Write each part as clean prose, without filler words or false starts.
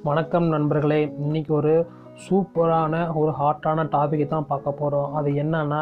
வணக்கம் நண்பர்களே. இன்னைக்கு ஒரு சூப்பரான ஒரு ஹாட்டான டாபிக் தான் பார்க்க போகிறோம். அது என்னன்னா,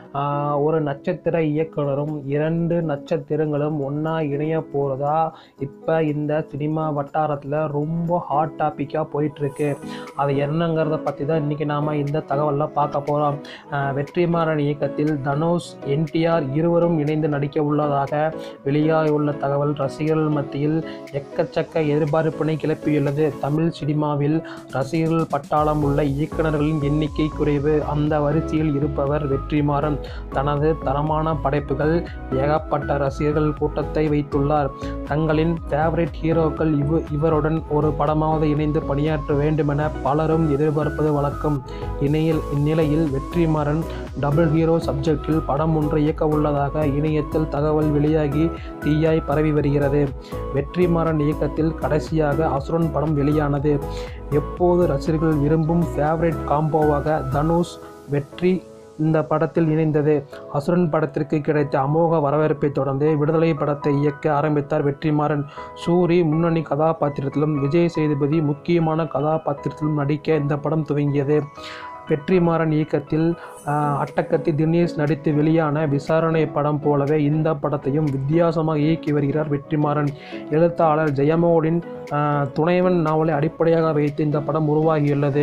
ஒரு நட்சத்திர இயக்குனரும் 2 நட்சத்திரங்களும் ஒன்றா இணைய போகிறதா இப்போ இந்த சினிமா வட்டாரத்தில் ரொம்ப ஹாட் டாப்பிக்காக போயிட்டுருக்கு. அது என்னங்கிறத பற்றி தான் இன்றைக்கி நாம் இந்த தகவலில் பார்க்க போகிறோம். வெற்றிமாறன் இயக்கத்தில் தனுஷ், என்டிஆர் இருவரும் இணைந்து நடிக்க உள்ளதாக வெளியாகியுள்ள தகவல் ரசிகர்கள் மத்தியில் எக்கச்சக்க எதிர்பார்ப்பினை கிளப்பியுள்ளது. தமிழ் சினிமாவில் ரசிகர்கள் பட்டாளம் உள்ள இயக்குநர்களின் எண்ணிக்கை குறைவு. அந்த வரிசையில் இருப்பவர் வெற்றிமாறன். தனது தரமான படைப்புகள் ஏகப்பட்ட ரசிகர்கள் கூட்டத்தை வைத்துள்ளார். தங்களின் ஃபேவரட் ஹீரோக்கள் இவருடன் ஒரு படமாவது இணைந்து பணியாற்ற வேண்டுமென பலரும் எதிர்பார்ப்பது வழக்கம். இந்நிலையில் வெற்றிமாறன் டபுள் ஹீரோ சப்ஜெக்டில் படம் ஒன்று இயக்க உள்ளதாக இணையத்தில் தகவல் வெளியாகி தீயாய் பரவி வருகிறது. வெற்றிமாறன் இயக்கத்தில் கடைசியாக அசுரன் படம் வெளியானது. எப்போது ரசிகர்கள் விரும்பும் ஃபேவரட் காம்போவாக தனுஷ், வெற்றி இந்த படத்தில் இணைந்தது. அசுரன் படத்திற்கு கிடைத்த அமோக வரவேற்பை தொடர்ந்து விடுதலை படத்தை இயக்க ஆரம்பித்தார் வெற்றிமாறன். சூரி முன்னணி கதாபாத்திரத்திலும் விஜய் சேதுபதி முக்கியமான கதாபாத்திரத்திலும் நடிக்க இந்த படம் துவங்கியது. வெற்றிமாறன் இயக்கத்தில் அட்டகத்தி தினேஷ் நடித்து வெளியான விசாரணை படம் போலவே இந்த படத்தையும் வித்தியாசமாக இயக்கி வருகிறார் வெற்றிமாறன். எழுத்தாளர் ஜெயமோகனின் துணைவன் நாவலை அடிப்படையாக வைத்து இந்த படம் உருவாகியுள்ளது.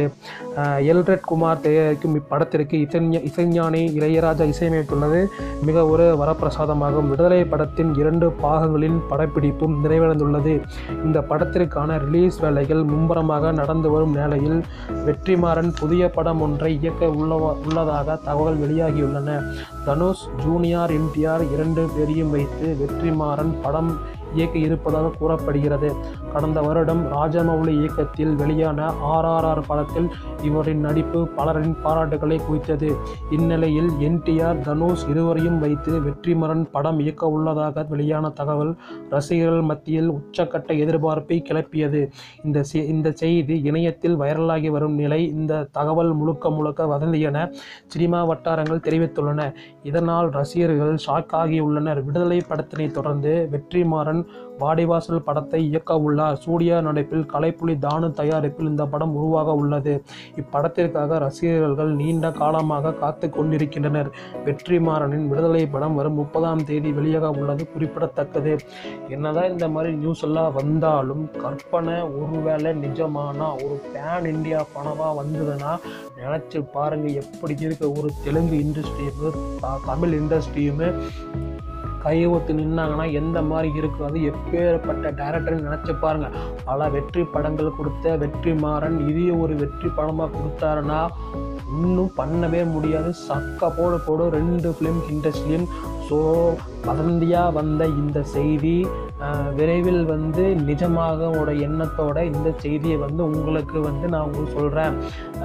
எல்ரட் குமார் தயாரிக்கும் இப்படத்திற்கு இசைஞானி இளையராஜா இசையமைத்துள்ளது மிக ஒரு வரப்பிரசாதமாகும். விடுதலை படத்தின் 2 பாகங்களின் படப்பிடிப்பும் நிறைவடைந்துள்ளது. இந்த படத்திற்கான ரிலீஸ் வேலைகள் மும்முரமாக நடந்து வரும் நிலையில் வெற்றிமாறன் புதிய படம் ஒன்றை இயக்க உள்ளதாக தகவல் வெளியாகியுள்ளன. தனுஷ், ஜூனியர் என்டிஆர் 2 பேரையும் வைத்து வெற்றிமாறன் படம் இயக்க இருப்பதாக கூறப்படுகிறது. கடந்த வருடம் ராஜமௌலி இயக்கத்தில் வெளியான RRR படத்தில் இவரின் நடிப்பு பலரின் பாராட்டுகளை குவித்தது. இந்நிலையில் என்டிஆர், தனுஷ் இருவரையும் வைத்து வெற்றிமாறன் படம் இயக்க உள்ளதாக வெளியான தகவல் ரசிகர்கள் மத்தியில் உச்சக்கட்ட எதிர்பார்ப்பை கிளப்பியது. இந்த செய்தி இணையத்தில் வைரலாகி வரும் நிலை இந்த தகவல் முழுக்க வதந்தி என சினிமா வட்டாரங்கள் தெரிவித்துள்ளன. இதனால் ரசிகர்கள் ஷாக் ஆகியுள்ளனர். விடுதலை படத்தினை தொடர்ந்து வெற்றிமாறன் வாடிவாசல் படத்தை இயக்க உள்ளார். சூர்யா நடிப்பில் கலைப்புலி தானு தயாரிப்பில் இந்த படம் உருவாக உள்ளது. இப்படத்திற்காக ரசிகர்கள் நீண்ட காலமாக காத்து கொண்டிருக்கின்றனர். வெற்றிமாறனின் விடுதலை படம் வரும் 30ஆம் தேதி வெளியாக உள்ளது குறிப்பிடத்தக்கது. என்னதான் இந்த மாதிரி நியூஸ் எல்லாம் வந்தாலும் கற்பனை ஒருவேளை நிஜமானா ஒரு பேன் இந்தியா படமா வந்ததுன்னா நினைச்சு பாருங்க எப்படி இருக்க. ஒரு தெலுங்கு இண்டஸ்ட்ரியும் தமிழ் இண்டஸ்ட்ரியுமே கையொத்து நின்னாங்கன்னா எந்த மாதிரி இருக்கும். அது எப்பேற்பட்ட டைரக்டர் நினச்சி பாருங்கள். பல வெற்றி படங்கள் கொடுத்த வெற்றிமாறன் இதே ஒரு வெற்றி படமாக கொடுத்தாருன்னா இன்னும் பண்ணவே முடியாது. சக்க போடு 2 ஃபிலிம் இண்டஸ்ட்ரியும். ஸோ வதந்தியாக வந்த இந்த செய்தி விரைவில் நிஜமாக எண்ணத்தோட இந்த செய்தியை உங்களுக்கு நான் உங்களுக்கு சொல்கிறேன்.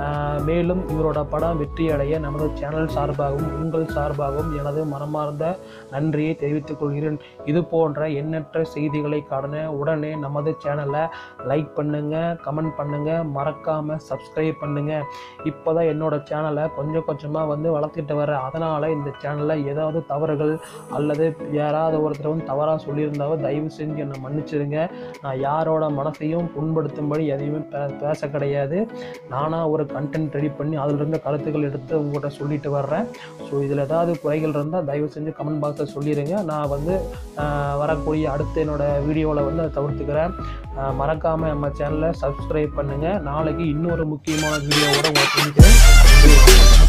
மேலும் இவரோட படம் வெற்றி அடைய நமது சேனல் சார்பாகவும் உங்கள் சார்பாகவும் எனது மனமார்ந்த நன்றியை தெரிவித்துக் கொள்கிறேன். இது போன்ற எண்ணற்ற செய்திகளை காண உடனே நமது சேனலை லைக் பண்ணுங்கள், கமெண்ட் பண்ணுங்கள், மறக்காமல் சப்ஸ்கிரைப் பண்ணுங்கள். இப்போ தான் என்னோட சேனலை கொஞ்சமாக வளர்த்துட்டு வரேன். அதனால் இந்த சேனலில் ஏதாவது தவறுகள் அல்லது யாராவது ஒருத்தர் தவறாக சொல்லியிருந்தாலும் தயவு செஞ்சு என்னை மன்னிச்சிருங்க. நான் யாரோட மனசையும் புண்படுத்தும்படி எதையுமே பேச கிடையாது. நானாக ஒரு கண்டென்ட் ரெடி பண்ணி அதிலிருந்த கருத்துக்கள் எடுத்து உங்கள்கிட்ட சொல்லிட்டு வர்றேன். ஸோ இதில் ஏதாவது குறைகள் இருந்தால் தயவு செஞ்சு கமெண்ட் பாக்ஸில் சொல்லிடுங்க. நான் வரக்கூடிய அடுத்த என்னோட வீடியோவில் அதை தவிர்த்துக்கிறேன். மறக்காமல் நம்ம சேனலை சப்ஸ்கிரைப் பண்ணுங்கள். நாளைக்கு இன்னொரு முக்கியமான வீடியோவோட உங்களுக்கு